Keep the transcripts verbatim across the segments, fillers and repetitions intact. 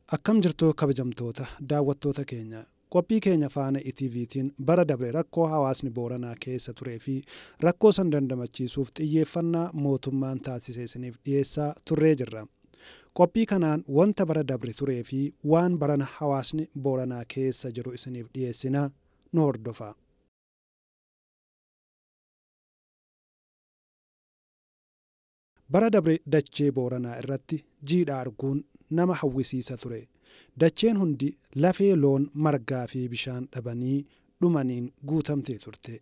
Akkam jirtuu kabajamtoota daawwattoota keenya qophii keenya faana E T V'tiin bara dabre rakkoo hawaasni Booranaa keessa turee fi rakkoo san dandamachiisuuf xiyyeeffannaa mootummaan taasisee isiniif dhiyeessaa turree jirra. Qophii kanaan wanta bara dabre turee fi waan barana hawaasni Booranaa keessa jiru isiniif dhiyeessina nu hordofaa. Bara dabre dachee Booranaa irratti jiidha arguun nama hawwisiisa ture. Dacheen hundi lafee loon margaa fi bishaan dhabanii dhumaniin guutamtee turte.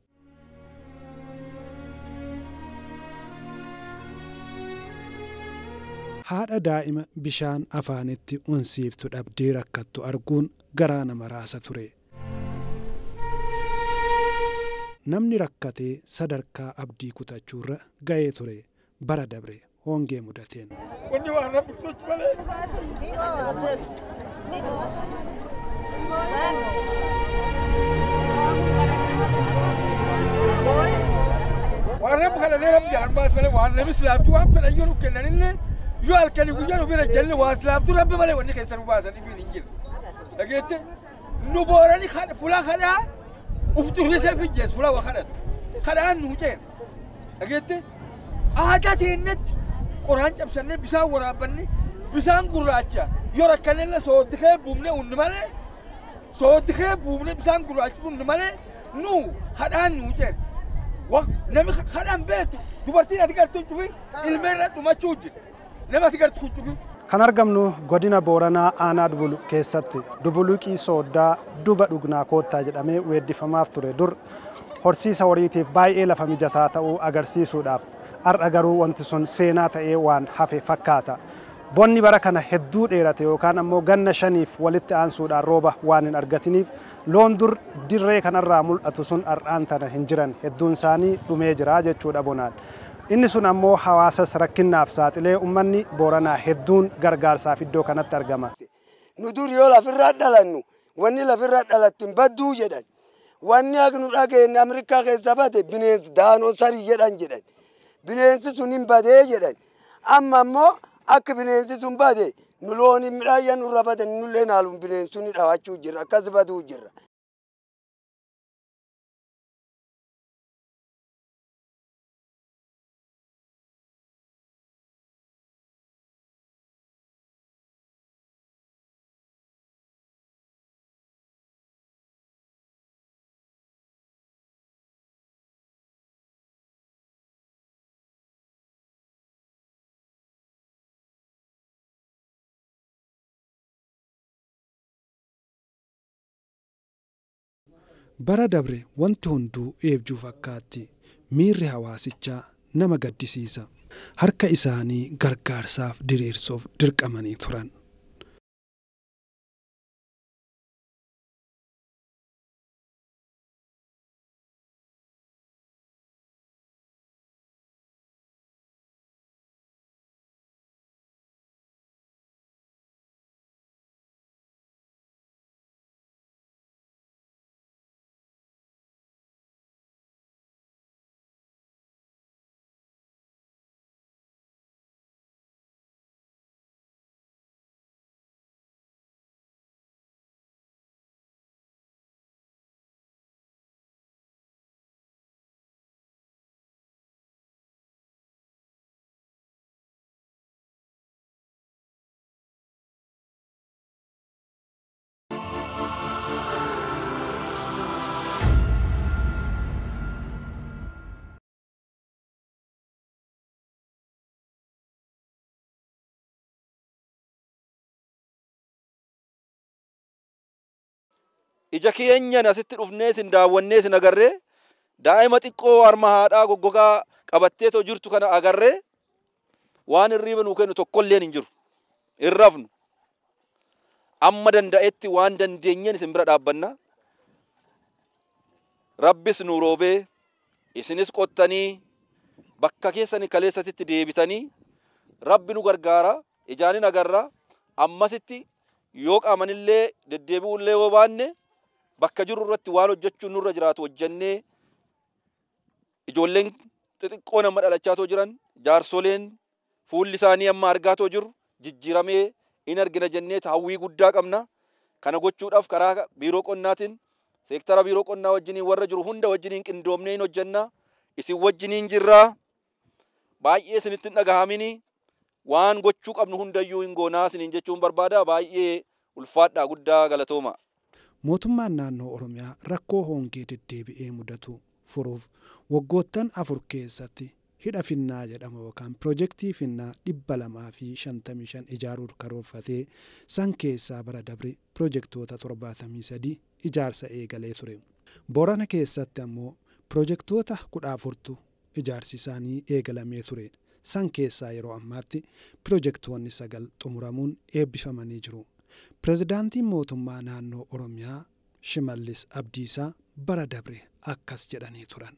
Haadha daa'ima bishaan afaanitti unsiiftu dhabdee rakkattu arguun garaa nama raasa ture. Namni rakkatee sadarkaa abdii kutachuurra ga'ee ture. Bara dabre hongee mudateen. Warreen kana leeram jaarmaas malee waan namni silaabtu waan fedhan yoo kennanillee yoo halkanii guyyaa nu bira jalli waa silaabtu rabbi malee wanni keessan nu baasan dhibiin hin jiru. Dhageette nu boorani fuula kadhaa uftuurri seefi jees fuula waa kadhatu kadhaan nu ceen. Dhageette aadaa teennetti qoraan cabsannee bishaan waraabbanne bishaan gurraacha yoo rakkanneella soodikee buufnee unni malee soodikee buufnee bishaan gurraacha unni malee nu kadhaan nu ceen. Nami kadhaan beetu dubartiin ati gartuu cufi ilmeerra dhumachuu jira. Nama ati gartuu cufi. Kan argamnu godina Booranaa aanaa Dubulu keessatti Dubuluqii Sooddaa duba dhugnaa koottaa jedhamee weeddifamaaf ture dur horsiisa horiitiif baay'ee lafa mijataa ta'uu agarsiisuudhaaf har'a garuu wanti sun seenaa ta'ee waan hafe fakkaata. Bonni bara kana hedduu dheerate yookaan ammoo ganna shaniif walitti aansuudhaan rooba waan hin argatiniif loon dur dirree kanarraa mul'atu sun har'aan tana hin jiran hedduun isaanii dhumee jira jechuudha bonaan. Inni sun ammoo hawaasas rakkinnaaf saaxilee uummanni Booranaa hedduun gargaarsaaf iddoo kanatti argama. Nu dur yoo lafirraa dhalannu wanni lafirraa dhalattu hin badduu jedhan. Wanni akka nu dhageenye Ameerikaa keessa bade bineensi daanoo sarii jedhan jedhan. Bineensi sun hin badee jedhan. Amma ammoo akka bineensi sun bade nu looni midhaan nurra badan nullee naaluun bineensi ni dhawachuu jirra akkas baduu jirra. Bara dabre wanti hunduu eebjuu fakkaatti. Miirri hawaasichaa nama gaddisiisa. Harka isaanii gargaarsaaf diriirsuuf dirqamanii turan. Ija keenyan asitti dhufnee sin daawwannee sin agarree daa'ima xiqqoo harma haadhaa goggogaa qabatteetoo jirtu kana agarree waan hirriiba nuu kennu tokkolleen hin jiru. Hin rafnu. Amma danda'etti waan dandeenyeen isin bira dhaabbanna. Rabbis nuu roobee isinis qottanii bakka keessanii kaleessatitti deebitanii Rabbi nu gargaara ijaanin agarra ammasitti yoo qaamanillee deddeebi'ullee yoo baanne bakka jirru irratti waan hojjechuun nurra jiraatu hojjennee ijoolleen xixiqqoo nama dhalachaatoo jiran jaarsoleen fuulli isaanii amma argaatoo jiru jijjiiramee in argina jenneet hawwii guddaa qabna. Kana gochuudhaaf karaa biiroo qonnaatiin seektara biiroo qonnaa wajjiniin warra jiru hunda wajjiniin qindoomnee hin hojjenna. Isin wajjiniin jirraa. Baay'ee isinitti hin dhagahamini. Waan gochuu qabnu hundayyuu hin goonaa isiniin jechuun barbaada. Baay'ee ulfaadhaa guddaa galatooma. Mootummaan naannoo Oromiyaa rakkoo hongee deddeebi'ee mudatu furuuf waggoottan afur keessatti hidha finnaa jedhamu yookaan piroojeektii finnaa dhibba lamaa fi shantamii shan ijaaruuf karoorfatee san keessaa bara dabre piroojeektoota torbaatamii sadii ijaarsa eegalee ture. Boorana keessatti ammoo piroojeektoota kudha afurtu ijaarsi isaanii eegalamee ture. San keessaa yeroo ammaatti piroojeektoonni sagal xumuramuun eebbifamanii jiru. Pireezidaantiin mootummaa naannoo Oromiyaa Shimallis Abdiisaa bara dabre akkas jedhanii turan.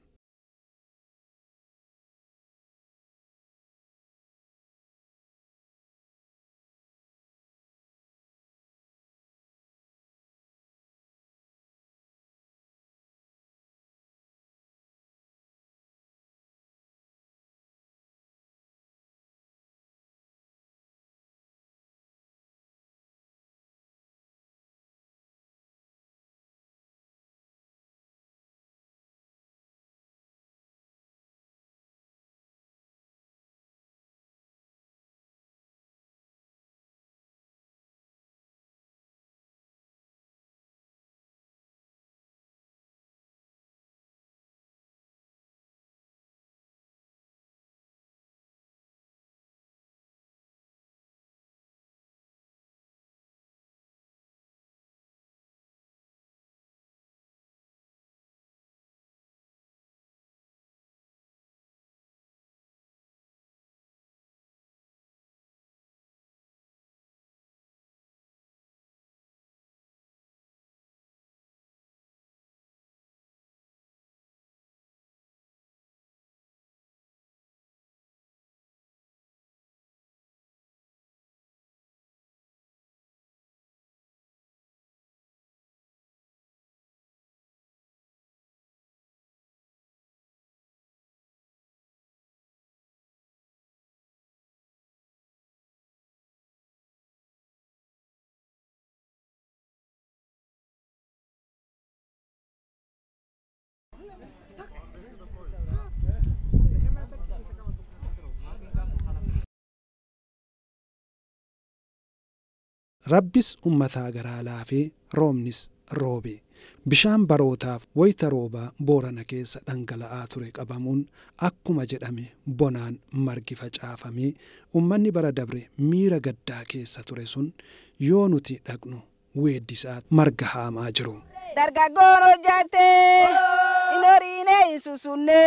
Rabbis ummataa garaa laafee roobnis roobe. Bishaan barootaaf wayita roobaa Boorana keessa dhangala'aa ture qabamuun akkuma jedhame bonaan margi facaafamee ummanni bara dabre miira gaddaa keessa ture sun yoo nuti dhaqnu weeddisaa marga haamaa jiru. Dargaggoon hojjatee hin horiine hin susunne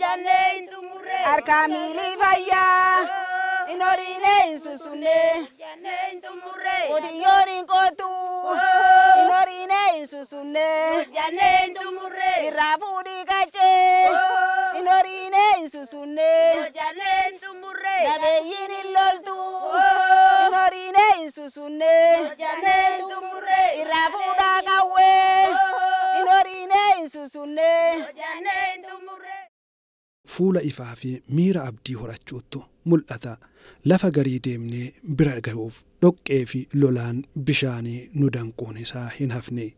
harkaa miilii fayyaa hin horiine hin susunne qotiyyoon hin qotu hin horiine hin susunne irraa fuudhii qacee hin horiine hin susunne nabeeyyiin hin loltu hin horiine hin susunne irraa fuudhaa qawwee. Fuula ifaa fi miira abdii horachuutu mul'ata. Lafa garii deemnee bira ga'uuf dhoqqee fi lolaan bishaanii nu danquun isaa hin hafne.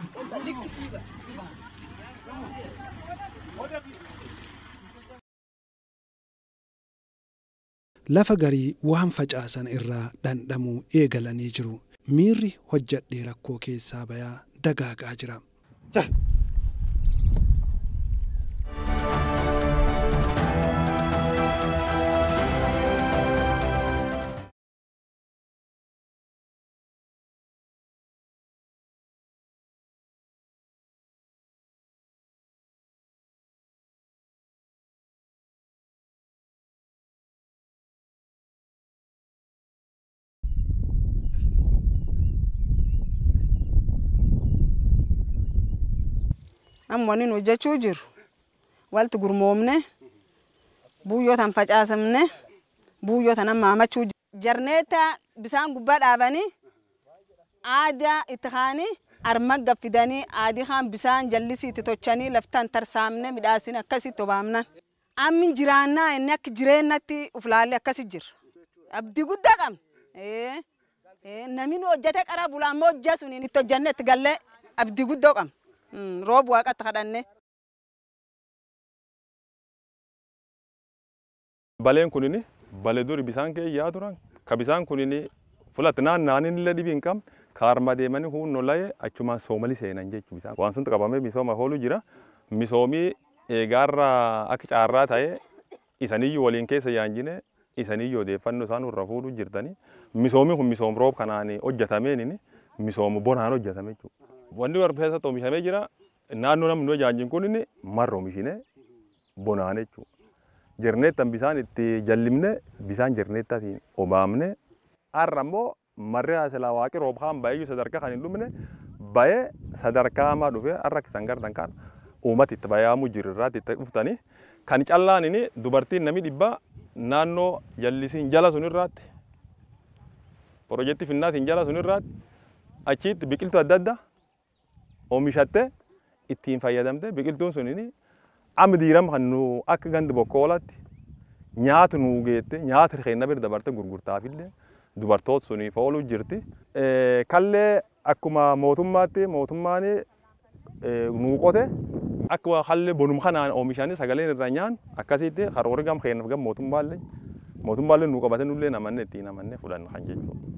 Lafa garii waan facaasan irraa dhandhamuu eegalanii jiru. Miirri hojjadhee rakkoo keessaa bayaa dagaagaa jira. Ammoonni nu hojjechuu jiru walti gurmoomne buuyyoo tan facaasamne buuyyoo tan amma haamachuu jarneeta bisaan gubbaa dhaabanii aadaa itti kaanii arma gaffidanii aadii kaan bisaan jallisii itti tochanii laftaan tarsaamne midhaasin akkasitti obaamnan. Ammin jiraannaa inni akka jireennatti uflaalle akkasi jira. Abdii guddaa qabna. Namni hojjete qara bulaa ammoo hojja suniin itti hojjanne itti gallee abdii guddoo qaba. Rooba waaqatti kadhanne. Baleen kunini balee duri bisaan kee yaa turan ka bisaan kunini fulatti naannaanin illee dhibii hin qabne kaarma deemanii hunnoo layee achumaan soomali seenan jechuudha bisaan. Waan sun qabamee misooma oolu jira. Misoomii eegaarra akka caarraa ta'ee isaniyyuu waliin keessa yaanjine isaniyyuu odeeffannoo isaan irra fuudhu jirtanii. Misoomii kun misoom roob kanaan hojjetameen misooma bonaan hojjetame jechuudha. Wanni warra keessatti oomishamee jira naannoo namni jaanjin kun marra oomishine bonaan jechuudha. Jirneettan bisaan itti jallimne bisaan jirneettaatiin obaamne har'a immoo marri haasilaa waaqi roob kaan baay'ee sadarkaa kan hin dhumne baay'ee sadarkaa hamaa dhufee har'a kisan gardan kaan uummata itti baay'aamu jiru irraatti itti dhuftanii kan callaan inni dubartiin namni dhibbaa naannoo jallisiin jala sun irraatti piroojeektii finnaatiin jala sun irraatti achitti biqiltuu adda addaa oomishattee ittiin fayyadamte biqiltuun sun inni amma diirama kan nu akka gandi bokkoolatti nyaata nu geette nyaata kenna bir dabarte gurgurtaafillee dubartoota suniif oolu jirti. Kallee akkuma mootummaatti mootummaan nu qote akkuma kallee bonum kanaan oomishanii sagaleen irra nyaan akkasitti karoora gam kennaaf gam mootummaallee mootummaallee nu qabate nullee namanne ittiin namanne fudhanna kan jechuudha.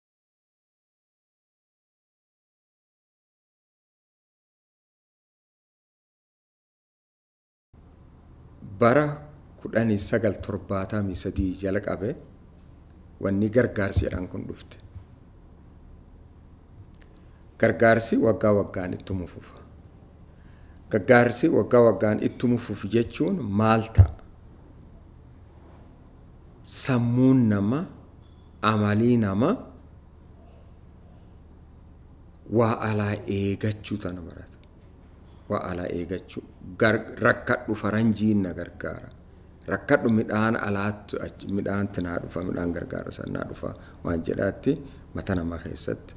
Bara kudhanii sagal torbaatamii sadii jala qabe wanni gargaarsi jedhan kun dhufte. Gargaarsi waggaa waggaan ittuma fufa. Gargaarsi waggaa waggaan ittuma fufu jechuun maal ta'a? Sammuun nama, amalii nama waa alaa eegachuu tana barata. Waa alaa eegachuu rakkadhu faranjiin na gargaara. Rakkadhu midhaan alaatti midhaan tinaa dhufa midhaan gargaara sannaa dhufa waan jedhaatti mata namaa keessatti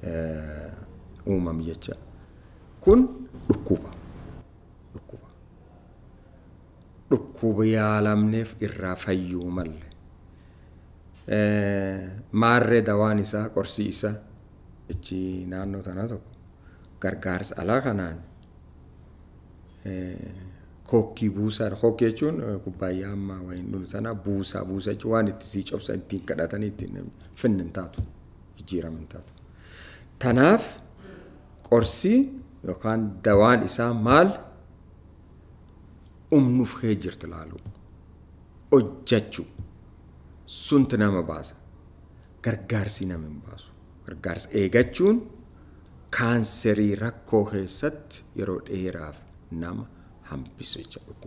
uumam jecha. Kun dhukkuba. Dhukkuba. Dhukkuba yaalamneef irraa fayyuu malle. Maarree dawaan isaa qorsii isaa ichi naannoo tanaa tokko gargaarsa alaa kanaan kokkii buusaa kokkii jechuun kubbaayyaa ammaa wayin dhulu tana buusaa buusaa jechuun waan itti sii cobsan ittiin kadhatanii ittiin finnin taatu jijjiiraman taatu. Tanaaf qorsii yookaan dawaan isaa maal umnuuf kee jirti laalu hojjechuu sunti nama baasa gargaarsi nama hin baasu gargaarsa eegachuun kaanserii rakkoo keessatti yeroo dheeraaf nama hambisu jechuudha.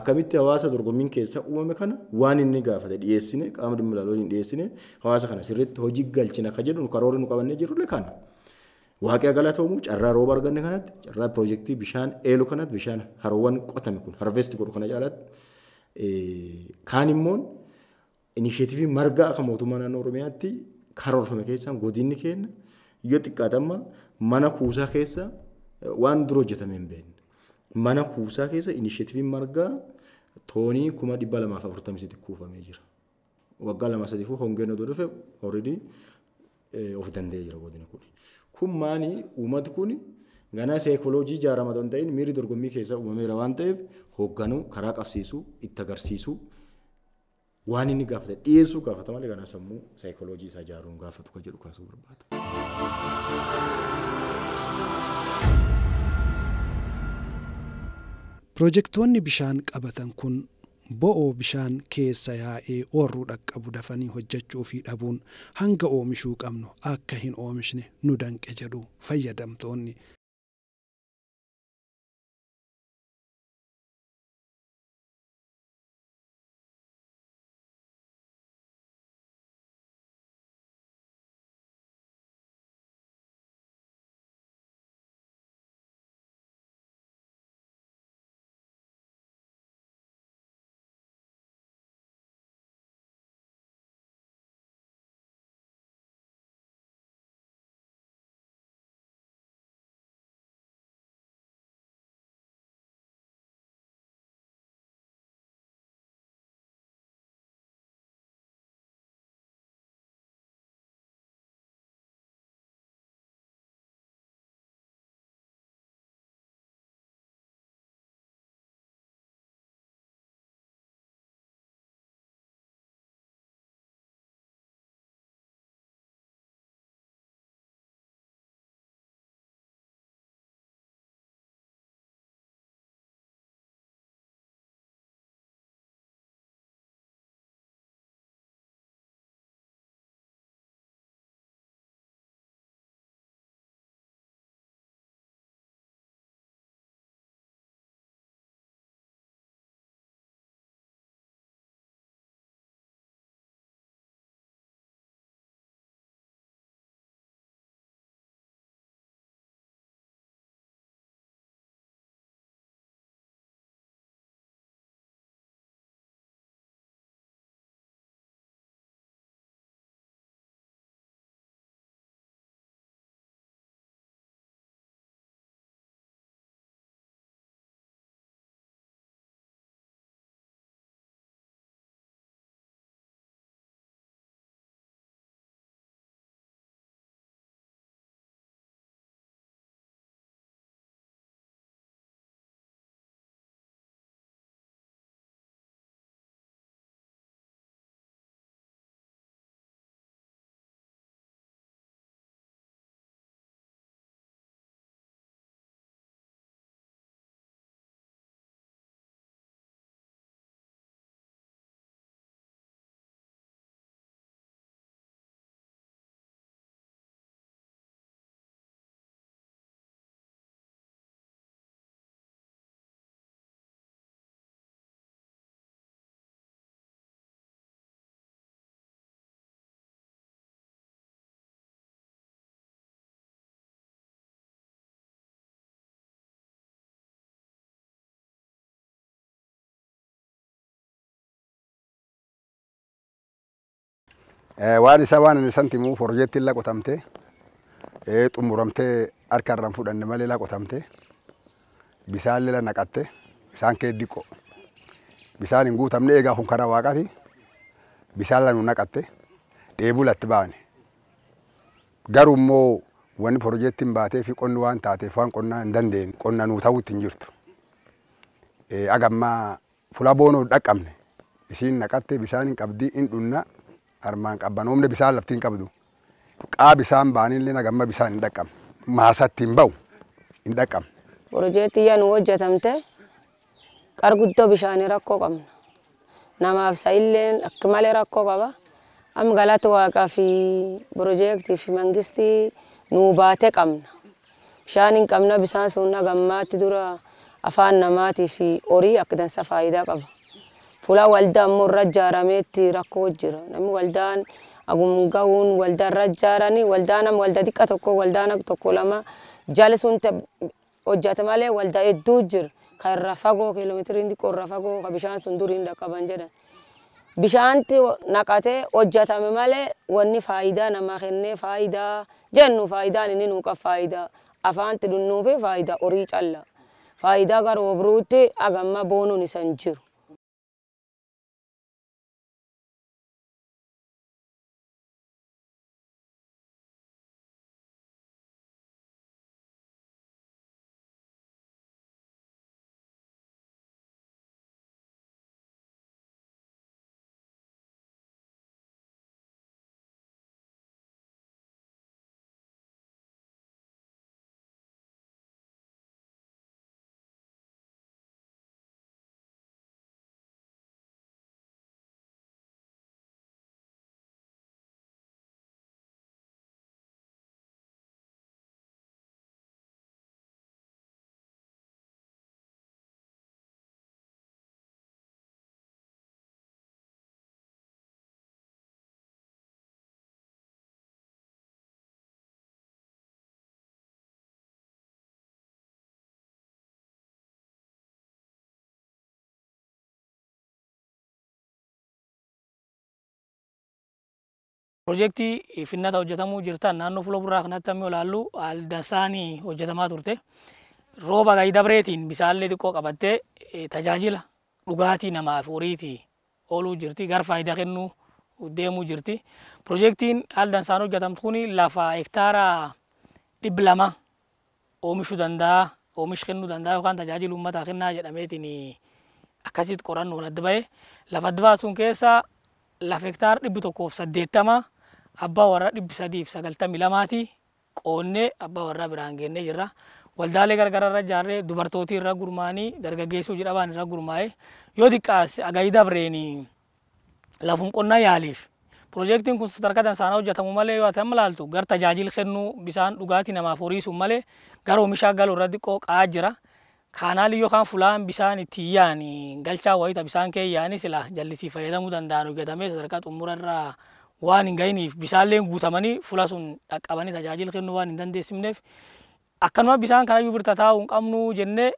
akkamitti hawaasa dorgommiin keessa uumame kana waan inni gaafate dhiyeessine qaama dhimma ilaaluun dhiyeessine hawaasa kana sirriitti hojii galchina akka jedhu karoora nu qabannee jirru kana. Waaqaa galatoomu carraa rooba arganne kanatti carraa piroojeektii bishaan eeluu kanatti bishaan haroowwan qotame kun harvest godhu kana caalatti kaan immoo inisheetivii margaa akka mootummaa naannoo Oromiyaatti karoorfame keessaan godinni kenna yoo xiqqaatamma mana kuusaa keessa waan dura hojjetame hin beekne. Mana kuusaa keessa inisheetivii margaa toonii kuma dhibba lamaaf afurtamii sadi kuufamee jira. Waggaa lama sadiifuu hongeen odoo dhufe already of danda'ee jira godina kun. Kun maani uummati kun ganaa saayikooloojii ijaarama don ta'in miirri dorgommii keessa uumameera waan ta'eef hoogganuu karaa qabsiisuu itti agarsiisuu waan inni gaafate dhiyeessuu gaafata malee ganaa sammuu saayikooloojii isaa ijaaruun gaafatu kan jedhu kaasuu barbaada. Piroojeektoonni bishaan qabatan kun bo'oo bishaan keessa yaa'ee oorruu dhaqqabu dafanii hojjechuu fi dhabuun hanga oomishuu qabnu akka hin oomishne nu danqe jedhu fayyadamtoonni. waan isa waan inni santimu forjeetti illa qotamte ee xumuramte harka irraan fudhanne malee la qotamte bisaan lila naqatte bisaan kee diqqo bisaan hin guutamne eegaa kun karaa waaqati bisaan lanu naqatte dheebuu latti baane garuu immoo wanni forjeettiin baatee fi qonni waan taateef waan qonnaa hin dandeenye qonna nuu ta'uutti hin jirtu agammaa fula boonoo dhaqqabne isiin naqatte bisaan hin qabdii hin dhunna armaan qabbanoomne bisaan laftiin qabdu qaa bisaan baanillee nagamma bisaan hin dhaqqabne maasatti hin ba'u hin dhaqqabne. Piroojeektii yaa nu hojjetamte qarguddoo bishaanii rakkoo qabna namaaf sa'illeen akka malee rakkoo qaba am galata waaqaa fi piroojeektii fi mangistii nu baate qabna bishaan hin qabna bisaan sun nagammaatti dura afaan namaatii fi horii akka dansa faayidaa qaba. Fuula waldaa immoo irra ijaarameetti rakkoo jira. Namni waldaan agum ga'uun waldaa irra ijaaranii waldaa nama waldaa xiqqaa tokko waldaa nama tokko lama jaalisuun hojjata malee waldaa hedduu jira. Kan irra fagoo kiiloomeetirii xiqqoo irra fagoo kan bishaan sun duriin dhaqqaban jedhan. Bishaanti naqatee hojjatame malee wanni faayidaa namaa kennee faayidaa jennu faayidaan inni nuu qaba faayidaa afaanti dhunnuu fi faayidaa horii calla. Faayidaa gara obruutti agamma boonuun isan jiru. Projektii finnata hojjetamuu jirtan naannoo fuula burraa kanatti amma ilaallu aldasaanii hojjetamaa turte. Rooba gadi dabreetiin bisaallee xiqqoo qabattee tajaajila dhugaatii namaaf horiitii ooluu jirti. Gara faayidaa kennuu deemuu jirti. Projektiin aldasaan hojjetamtu kun lafa hektaara dhibba lama oomishuu danda'a, oomish kennuu danda'a yookaan tajaajila uummataa kennaa jedhameetiin akkasitti qorannoon adda ba'e. Lafa adda baasuun keessa lafa hektaara dhibba tokkoof saddeettama abbaa warraa dhibbi sadiif sagaltamii lamaati qoonnee abbaa warraa biraan geennee jirra. Waldaalee gargaraa irra ijaarree dubartootii irra gurmaanii dargaggeessuu jedhaman irra gurmaa'ee yoo xiqqaas agayi dabreeni lafuun qonnaa yaaliif. Projektiin kun sadarkaa dansaanaa hojjetamu malee yoo ta'an malaaltu gar tajaajila kennuu bisaan dhugaatii namaaf horiisuun malee gara oomishaa galuu irra xiqqoo qa'aa jira. Kaanaali yookaan fulaan bisaan itti yaani galchaa wayita bisaan kee yaani sila jallisii fayyadamuu danda'an hojjetamee sadarkaa xumura irraa waan hin gahiniif bisaalleen guutamanii fula sun dhaqqabanii tajaajila kennuu waan hin dandeessifneef akkanuma bisaan kanayyuu birta taa'uu hin qabnu jennee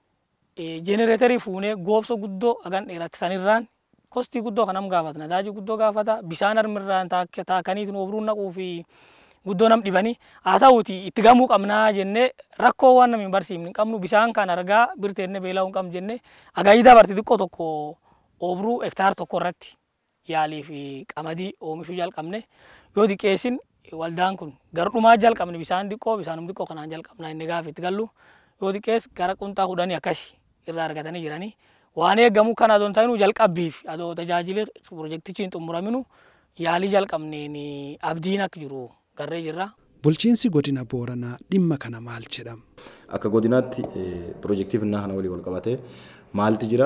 jenereetarii fuunee goobsa guddoo hagan dheeratti sanirraan kostii guddoo kanam gaafata nadaajii guddoo gaafata bisaan harmirraan taakaniitiin obruun naquu fi guddoo nam dhibanii haa ta'uuti itti gamuu qabnaa jennee rakkoo waan namni barsiifne hin qabnu bisaan kan argaa birteenne beelaa hin qabnu jennee agayi dabarti xiqqoo tokko obruu hektaara tokko irratti yaalii fi qamadii oomishuu jalqabne yoo diqeessin waldaan kun gara dhumaa jalqabne bisaan xiqqoo bisaanum xiqqoo kanaan jalqabnaa inni gaafa itti gallu yoo diqees gara qunxaa kudhanii akkasi irraa argatanii jiranii waan eegamu kan adoon ta'inuu jalqabbiif adoo tajaajili projektichi hin xumuraminu yaalii jalqabneen abdiin akka jiru garree jirra. Bulchiinsi godina Booranaa dhimma kana maal jedhama? Akka godinaatti projektii finnaa kana walii wal qabatee maalti jira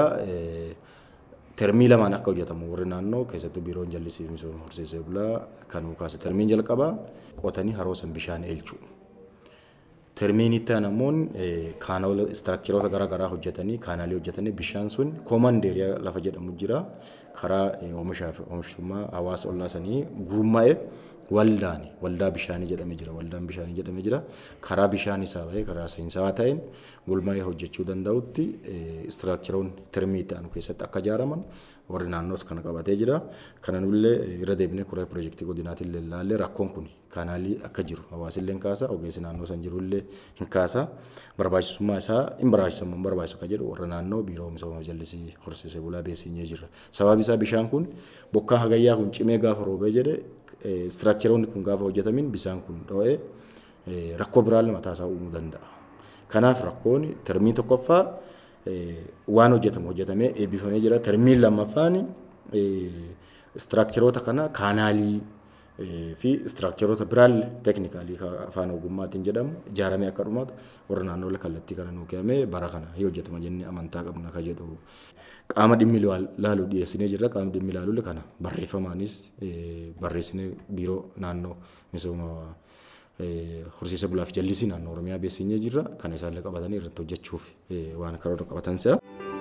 termii lamaan akka hojjetamu warri naannoo keessattuu biiroon jallisiif misooma horsiisee bulaa kan kaase termiin jalqabaa qotanii haroosan bishaan eelchuu. Termiin itti aanamuun kaanoola istiraakcharoota garaa garaa hojjetanii kaanaalii hojjetanii bishaan sun koomandeeriyaa lafa jedhamu jira karaa oomishaa fi oomishtummaa hawaasa ollaa sanii gurmaa'ee waldaani waldaa bishaanii jedhamee jira waldaan bishaanii jedhamee jira karaa bishaan isaa bahee karaa saayinsawaa ta'een gurmaa'ee hojjechuu danda'utti istiraakcharoonni termii ta'an keessatti akka ijaaraman warri naannoos kana qabatee jira kana nullee irra deebinee kuree projektii godinaatiin illee ilaallee rakkoon kun kaanaalii akka jiru hawaasni illee kaasa ogeessi naannoo san jiru illee hin kaasa barbaachisummaa isaa hin barbaachisamu hin barbaachisu kan jedhu warra naannoo biiroo misooma jallisii horsiisee bulaa beeksinyee jira sababi isaa bishaan kun bokkaa hagayyaa kun cimee gaafa roobee jedhe istiraakcharoonni kun gaafa hojjetamin bisaan kun dho'ee rakkoo biraallee mataa isaa uumuu danda'a. Kanaaf rakkoon termii tokkoffaa waan hojjetamu hojjetamee eebbifamee jira. Termiin lammaffaan istiraakcharoota kana kaanaalii fi istiraakcharoota biraallee teeknikaalii afaan ogummaatiin jedhamu ijaaramee akka dhumaatu warra naannoo kallattii kana nuu kennamee bara kana yoo hojjetama jennee amantaa qabna ka jedhu. Qaama dhimmi ilaaluu dhiyeessinee jirra. Qaama dhimmi ilaaluu kana barreeffamaanis barreessinee biiroo naannoo misooma horsiisa bulaaf jallisii naannoo Oromiyaa beeksisnee jirra. Kana isaallee qabatanii irratti hojjechuuf waan karoora qabatan se'a.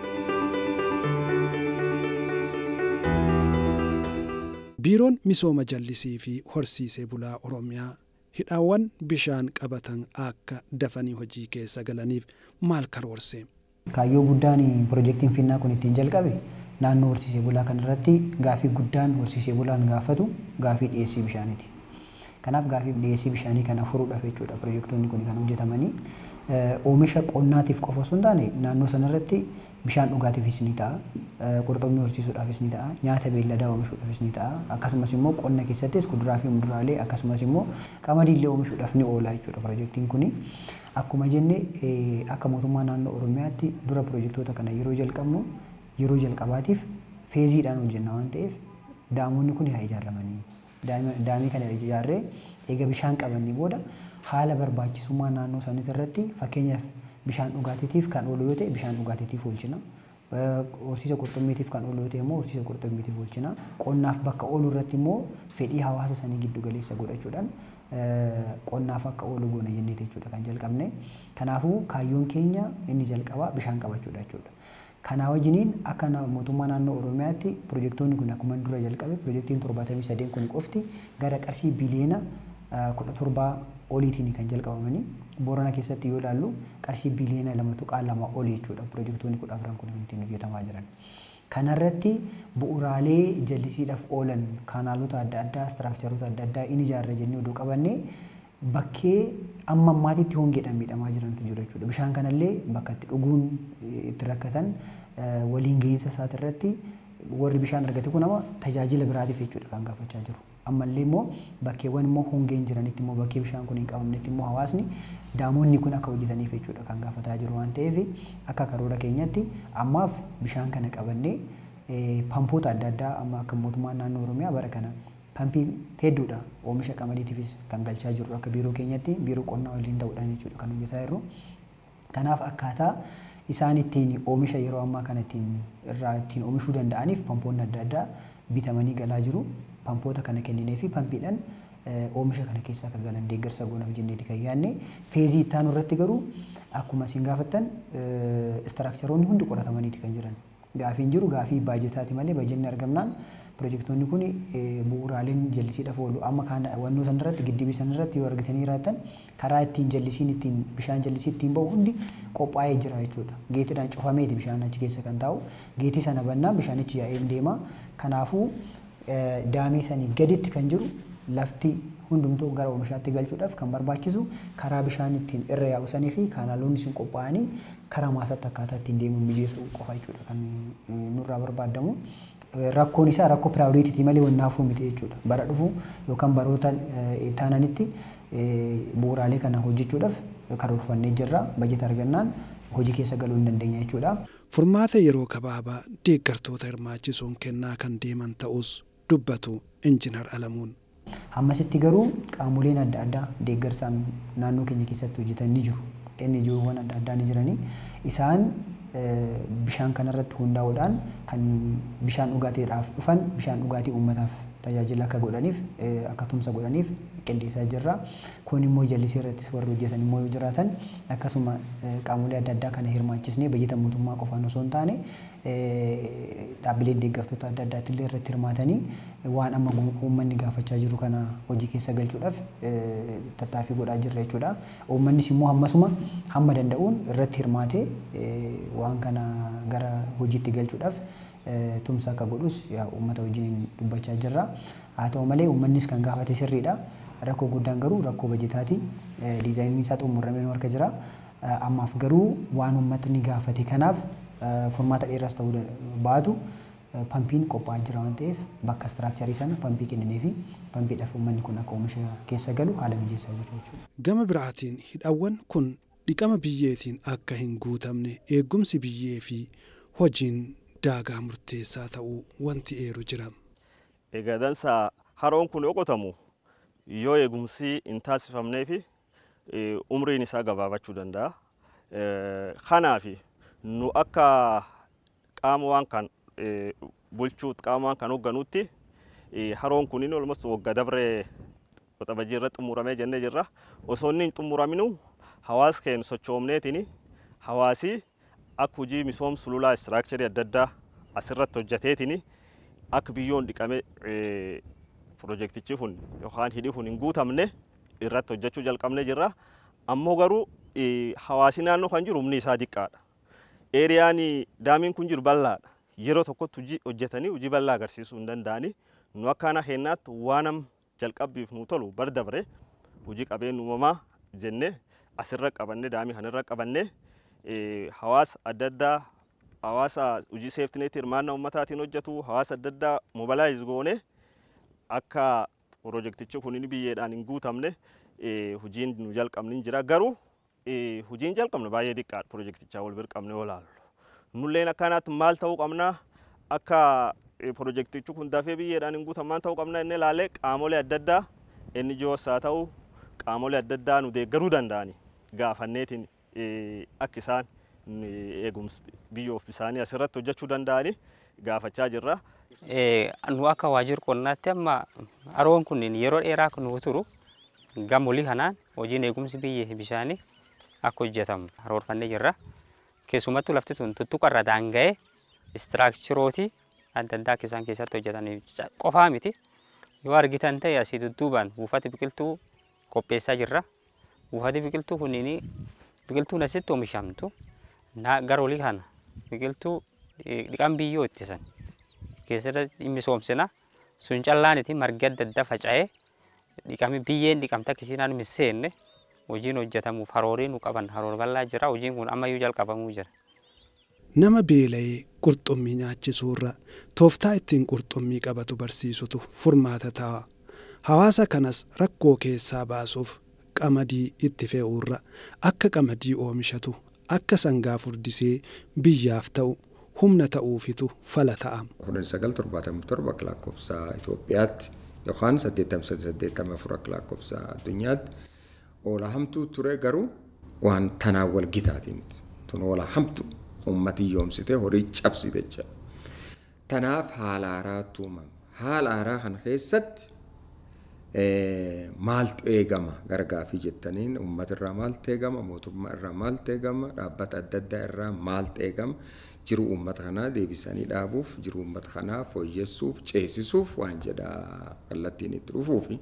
Biiroon misooma jallisii fi horsiisee bulaa Oromiyaa hidhaawwan bishaan qabatan akka dafanii hojii keessa galaniif maal karoorse? Kaayyoo guddaan piroojeektiin Finnaa kun ittiin jalqabe naannoo horsiisee bulaa kanarratti gaafii guddaan horsiisee bulaan gaafatu gaafii dhiyeessii bishaaniiti. Kanaaf gaafii dhiyeessii bishaanii kana furuudhaaf jechuudha piroojeektoonni kun kan hojjetamanii oomisha qonnaatiif qofa osoo hin taane naannoo sanarratti bishaan dhugaatiifis ni ta'a, qurxummii horsiisuudhaafis ni ta'a, nyaata beelladaa oomishuudhaafis ni ta'a, akkasumas immoo qonna keessattis kuduraa fi muduraalee akkasumas immoo qamadiillee oomishuudhaaf ni oola jechuudha piroojeektiin kuni. Akkuma jenne akka mootummaa naannoo Oromiyaatti dura piroojeektoota kana yeroo jalqabnu yeroo jalqabaatiif feeziidhaan hojjenna waan ta'eef daamonni kun haa ijaaramanii. Daamii kana ijaarree eega bishaan qabannee booda haala barbaachisummaa naannoo sanitti irratti fakkeenyaaf bishaan dhugaatiitiif kan oolu yoo ta'e bishaan dhugaatiitiif oolchina. Horsiisa qurxummiitiif kan oolu yoo ta'e immoo horsiisa qurxummiitiif oolchina. Qonnaaf bakka oolu irratti immoo fedhii hawaasa sanii giddu galeessa godhachuudhaan qonnaaf akka oolu goona jennee jechuudha kan jalqabne. Kanaafuu kaayyoon keenya inni jalqabaa bishaan qabachuudha jechuudha. Kana wajjiniin akka mootummaa naannoo Oromiyaatti piroojeektoonni kun akkuma dura jalqabe piroojeektiin torbaatamii sadeen kun qofti gara qarshii biliyoona kudha torbaa oliitiin kan jalqabamanii Boorana keessatti yoo ilaallu qarshii biliyoona lama tuqaa lama olii jechuudha piroojeektoonni kudha afran kun ittiin hojjetamaa jiran. Kanarratti bu'uuraalee jallisiidhaaf oolan kaanaalota adda addaa istiraakcharoota adda addaa inni ijaarra jennee oduu qabannee bakkee amma ammaatitti hongeedhaan miidhamaa jirantu jiru jechuudha. Bishaan kanallee bakka itti dhuguun itti rakkatan waliin gahinsa isaati irratti warri bishaan argate kun ama tajaajila biraatiif jechuudha kan gaafachaa jiru. Ammallee immoo bakkeewwan immoo hongeen jiranitti immoo bakkee bishaan kun hin qabamnetti immoo hawaasni daamonni kun akka hojjetaniif jechuudha kan gaafataa jiru waan ta'eef akka karoora keenyatti ammaaf bishaan kana qabannee pampoota adda addaa amma akka mootummaan naannoo Oromiyaa bara kana pampii hedduudha oomisha qamadiitiifis kan galchaa jiru akka biiroo keenyatti biiroo qonnaa waliin ta'uudhaan jechuudha kan hojjetaa jirru. Kanaaf akkaataa isaan ittiin oomisha yeroo ammaa kana ittiin irraa ittiin oomishuu danda'aniif pampoonni adda addaa bitamanii galaa jiru. Pampoota kana kenninee fi pampiidhaan oomisha kana keessa akka galan deeggarsa goonaaf jenneeti kan yaadne. Feezii itti aanu irratti garuu akkuma isin gaafattan istiraakcharoonni hundi qoratamaniiti kan jiran. Gaafiin jiru gaafii baajetaati malee baajetni argamnaan piroojeektoonni kun bu'uuraaleen jallisiidhaaf oolu amma kana wannoo san irratti giddibii san irratti yoo argitanii jiraatan karaa ittiin jallisiin ittiin bishaan jallisii ittiin bahu hundi qophaa'ee jira jechuudha. Geetiidhaan cufameeti bishaan achi keessa kan taa'u. Geetii sana bannaan bishaanichi yaa'ee deema. Kanaafuu daamii sanii gaditti kan jiru lafti hundumtuu gara oomishaatti galchuudhaaf kan barbaachisu karaa bishaan ittiin irra yaa'u sanii fi kaanaaloonni sun qophaa'anii karaa maasaatti akkaataa ittiin deemuun mijeessuu qofa jechuudha kan nurraa barbaadamu. Rakkoon isaa rakkoo piraayoriitiiti malee wannaafuu miti jechuudha. Bara dhufu yookaan baroota taananitti bu'uuraalee kana hojjechuudhaaf karoorfannee jirra. Bajeta argannaan hojii keessa galuu hin dandeenya jechuudha. Furmaata yeroo gabaabaa deeggartoota hirmaachisuun kennaa kan deeman ta'us dubbatu Injiinar Alamuun. Hammasitti garuu qaamoleen adda addaa deeggarsaan naannoo keenya keessatti hojjetan ni jiru. Inni ijoowwan adda addaa ni jiranii. Isaan bishaan kanarratti hundaa'uudhaan kan bishaan dhugaatiidhaaf dhufan bishaan dhugaatii uummataaf tajaajila akka godhaniif akka tumsa godhaniif qindeessaa jirra. Kun immoo jallisii irratti warri hojjetan immoo yoo jiraatan akkasuma qaamolee adda addaa kana hirmaachisnee bajeta mootummaa qofaan osoo hin taane dhaabbileen deeggartoota adda addaatti illee irratti hirmaatanii waan amma uummanni gaafachaa jiru kana hojii keessa galchuudhaaf tattaaffii godhaa jirra jechuudha. Uummannis immoo hammasuma hamma danda'uun irratti hirmaatee waan kana gara hojiitti galchuudhaaf tumsa akka godhus uummata wajjin dubbachaa jirra. Haa ta'u malee uummannis kan gaafate sirriidha. Rakkoo guddaan garuu rakkoo bajetaati. Diizaayiniin isaa xumuramee harka jira. Ammaaf garuu waan uummatni gaafate kanaaf furmaata dheeraas ta'uu baatu pampiin qophaa'aa jira waan ta'eef bakka istiraakcharii sana pampii kenninee fi pampiidhaaf uummanni kun akka oomisha keessa galu haala mijeessaa jiru jechuudha. Gama biraatiin hidhaawwan kun dhiqama biyyeetiin akka hin guutamne eegumsi biyyee fi hojiin daagaa murteessaa ta'uu wanti eeru jira. Egaa dansa haroon kun qotamu yoo eegumsi hin taasifamnee fi umriin isaa gabaabachuu danda'a. Kanaaf nu akka qaama waan kan bulchuu qaama waan kan hoogganuutti haroon kun olmas waggaa dabree waxabajii irratti xumuramee jennee jirra. Osoo inni hin xumuraminu hawaasa keenya sochoomneetini hawaasi akka hojii misooma sululaa istiraakcharii adda addaa asirratti hojjeteetini akka biyyoon dhiqame piroojeektichi kun yookaan hidhi kun hin guutamne irratti hojjechuu jalqabnee jirra. Ammoo garuu hawaasi naannoo kan jiru humni isaa xiqqaadha. Eeriyaan daamiin kun jiru bal'aadha. Yeroo tokkotti hojii hojjetanii hojii bal'aa agarsiisuu hin danda'ani. Nu akka ana keenyaatti waan jalqabbiif nu tolu bar dabre hojii qabeenya uumamaa jennee asirra qabannee daamii kanarra qabannee hawaasa adda addaa hawaasa hojii seeftineetii hirmaannaa uummataatiin hojjetu hawaasa adda addaa mobilaayiz goone akka piroojeektichi kun biyyeedhaan hin guutamne hojiin nu jalqabni jira. Garuu hojiin jalqabne baay'ee xiqqaadha piroojeektichaa wal bira qabnee olaallu. Nulleen akkanaatti maal ta'uu qabna akka piroojeektichi kun dafee biyyeedhaan hin guutamaan ta'uu qabna inni ilaalee qaamolee adda addaa inni ji'oosaa ta'u qaamolee adda addaa nu deeggaruu danda'ani gaafanneetiin akka isaan eegumsa biyyoof isaanii asirratti hojjechuu danda'ani gaafachaa jirra. Nu akka waajjira qonnaatti amma haroon kun yeroo dheeraa kan nu turu gamolii kanaan hojiin eegumsi biyyee bishaanii akka hojjetamu haroorfannee jirra. Keessumattuu lafti tun tuttuqarra daanga'ee istiraakcharooti adda addaa akka isaan keessatti hojjetanii qofaa miti. Yoo argitan ta'e asii dudduubaan buufata biqiltuu qopheessaa jirra. Buufati biqiltuu kunniin biqiltuun asitti oomishamtu garolii kana biqiltuu dhiqam biyyoo ittisan keessatti misoomsina sun callaaniti margi adda addaa faca'ee dhiqami biyyeen dhiqamta kisiinaan miseenne hojiin hojjetamuuf haroorii nu qaban haroor bal'aa jira. Hojiin kun ammayyuu jalqabamuu jira. Nama beela'ee qurxummii nyaachisuurra tooftaa ittiin qurxummii qabatu barsiisutu furmaata ta'a. Hawaasa kanas rakkoo keessaa baasuuf qamadii itti fe'uurra akka qamadii oomishatu akka sangaa furdisee biyyaaf ta'u humna ta'uufitu fala ta'a. kudha sagal torbaatamii torba akka lakkoofsa Itoophiyaatti yookaan saddeettamii saddeettamii afur akka lakkoofsa addunyaatti oola hamtuu ture garuu waan tanaan wal gitaatiin tun oola hamtuu uummatii yoomsite horii cabsite jecha. Tanaaf haala haaraatu uumama. Haala haaraa kana keessatti maaltu eegama gargaafii jettaniin uummata irraa maaltu eegama mootummaa irraa maaltu eegama dhaabbata adda addaa irraa maaltu eegama jiru uummata kanaa deebisanii dhaabuuf jiru uummata kanaa fooyyessuuf ceesisuuf waan jedha kallattiin itti dhufuufi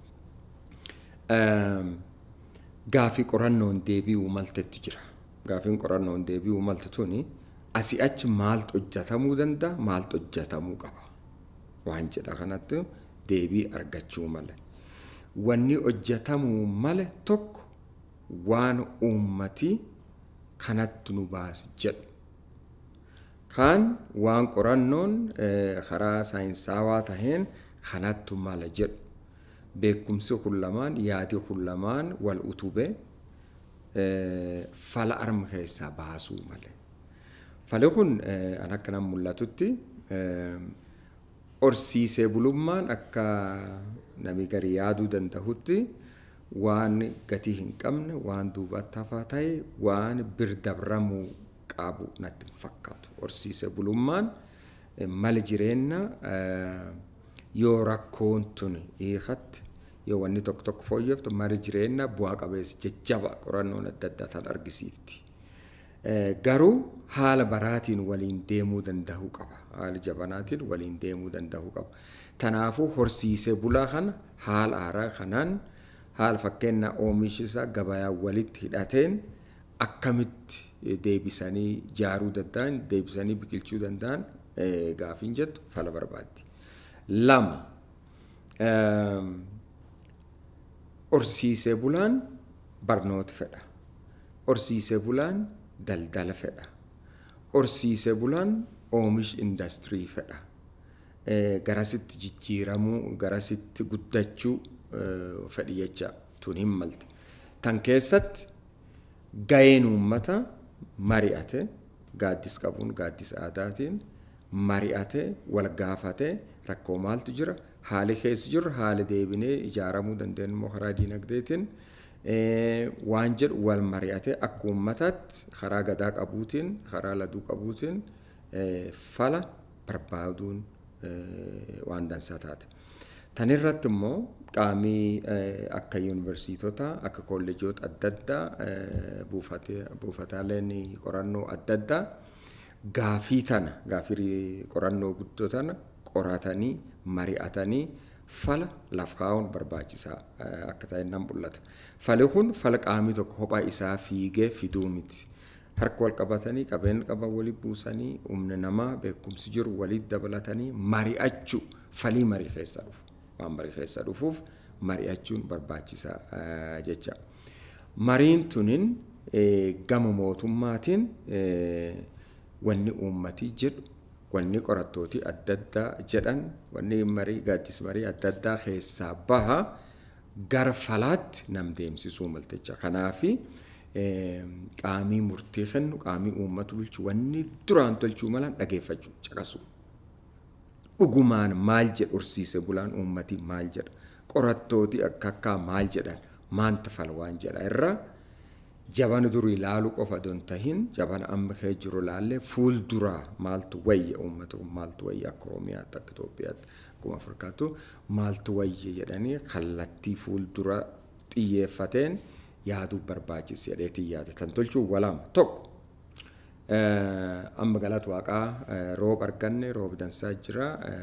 gaafii qorannoon deebi'uu maltetti jira. Gaafiin qorannoon deebi'uu malte tuni asii achi maaltu hojjetamuu danda'a maaltu hojjetamuu qaba waan jedha kanatti deebii argachuu male. Wanni hojjetamuu male tokko waan uummati kanatti nu baasi jedhu. Kaan waan qorannoon karaa saayinsaawaa taheen kanatti male jedhu. Beekumsi kun lamaan yaadi kun lamaan wal utubee fala arma keessaa baasuu male. Fali kun an akka nan mul'atutti horsiisee bulummaan akka namni gari yaaduu danda'utti waan gatii hin qabne waan duubatti hafaa ta'e waan birdabramuu qabu natti fakkaatu. Horsiisee bulummaan mala jireenya yoo rakkoon tuni hiikatti yoo wanni tokko tokko fooyyeftu mala jireenya bu'aa qabeessa jajjaba qorannoon adda addaa tan argisiifti. Garuu haala baraatiin waliin deemuu danda'uu qaba. Haala jabanaatiin waliin deemuu danda'uu qaba. Tanaafuu horsiisee bulaa kana haala haaraa kanaan haala fakkeenya oomishisaa gabayaa walitti hidhateen akkamitti deebisanii jaaruu danda'an deebisanii biqilchuu danda'an gaafiin jettu fala barbaaddi. Lama horsiisee bulaan barnoota fedha. Horsiisee bulaan daldala fedha. Horsiisee bulaan oomish industirii fedha. Garasitti jijjiiramuu garasitti guddachuu fedhi jecha tun hin malte. Tan keessatti ga'een uummata mari'ate gaaddis qabuun gaaddis aadaatiin mari'ate wal gaafate rakkoo maaltu jira haali keessa jiru haali deebinee ijaaramuu dandeenyu immoo karaa diinagdeetiin waan jedhu wal mari'ate akka uummataatti karaa gadaa qabuutiin karaa laduu qabuutiin fala barbaaduun waan dansaa taate. Tan irratti immoo qaamii akka yuunivarsiitota akka kolleejoota adda addaa buufataaleen qorannoo adda addaa gaafii tana gaafii qorannoo guddoo tana qoratanii mari'atanii fala lafkaa'uun barbaachisaa akka ta'e nan mul'ata. Fali kun fala qaamii tokko kophaa isaa fiigee fiduu miti. Harka wal qabatanii qabeenya qaban walitti buusanii humna namaa beekumsi jiru walitti dabalatanii mari'achuu falii marii keessa dhufu. Waan marii keessa dhufuuf mari'achuun barbaachisaa jecha. Mariin tunin gama mootummaatiin wanni uummatii jedhu wanni qorattooti adda addaa jedhan wanni marii gaaddis marii adda addaa keessaa baha gara falaatti nam deemsisuu maltecha. Kanaafi qaamii murtii kennu qaamii uummatu bulchu wanni duraan tolchuu malan dhageeffachuu caqasu. Dhugumaan maal jedhu horsiise bulaan uummatii maal jedha qorattooti akka akkaa maal jedhan maanta falwaan jedha irra jabana durii ilaaluu qofa don tahin jabana amma kee jiru laallee fuul duraa maaltu wayya uummata maaltu wayya akka Oromiyaatti akka Itoophiyaatti akkuma Afrikaattu maaltu wayya jedhanii kallattii fuul dura xiyyeeffateen yaaduu barbaachisa jedheetii yaada kan tolchuu walaama tokko. Amma galata waaqaa roob arganne roob dansaa jira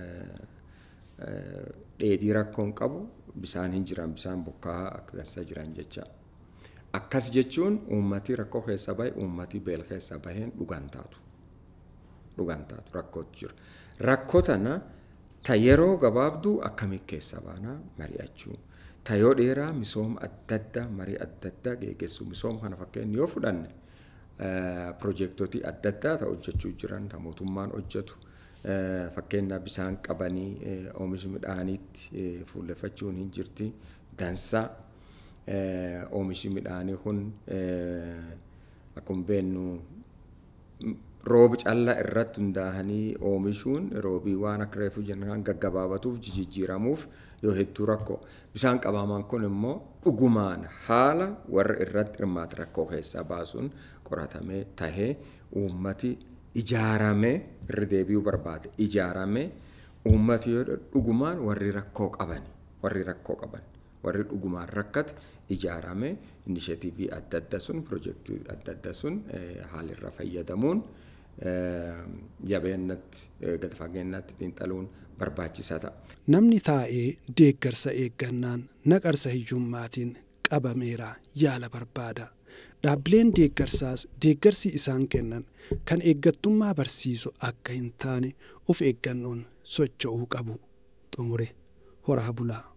dheedii rakkoon qabu bisaan hin jiran bisaan bokkaa akka dansaa jiran jecha. Akkas jechuun uummati rakkoo keessa bahe uummati beel keessa baheen dhugaan taatu. Dhugaan taatu rakkootu jira. Rakkoo tana ta yeroo gabaabduu akkamii keessa baanaa mari'achuu. Ta yoo dheeraa misooma adda addaa marii adda addaa geggeessuu misooma kana fakkeenya yoo fudhanne projektooti adda addaa ta hojjechuu jiran ta mootummaan hojjetu fakkeenya bisaan qabanii oomisha midhaaniitti fuulleffachuun hin jirti dansaa oomishi midhaanii kun akkuma beennu roobi callaa irratti hundaa'anii oomishuun roobii waan akka reefu jennaan gaggabaabatuuf jijjiiramuuf yoo hedduu rakkoo bisaan qabamaan kun immoo dhugumaan haala warra irratti hirmaata rakkoo keessaa baasuun qoratamee tahee uummati ijaaramee irra deebi'uu barbaade ijaaramee uummati yoo dhugumaan warri rakkoo qaban warri rakkoo qaban warri dhugumaan rakkate ijaaramee inishatiivii adda adda sun piroojeektii adda adda sun haalirra fayyadamuun jabeennatti gadi fageenyatti xiinxaluun barbaachisaa ta'a. Namni taa'ee deeggarsa eeggannaan naqarsa hiyyummaatiin qabameera yaala barbaada. Dhaabbileen deeggarsaas deeggarsi isaan kennan kan eeggattummaa barsiisu akka hin taane of eeggannoon socho'uu qabu. Xumure horaa bulaa.